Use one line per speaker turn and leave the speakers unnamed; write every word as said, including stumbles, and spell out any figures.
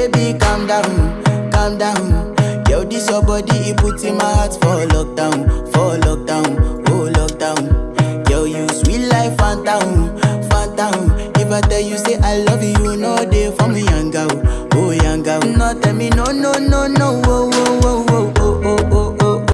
baby, calm down, calm down. Yo, this your body, it puts in my heart for lockdown, for lockdown, oh lockdown. Yo, you sweet life, phantom, phantom. If I tell you say I love you, no day for me, young girl, oh young girl. No tell me no, no, no, no.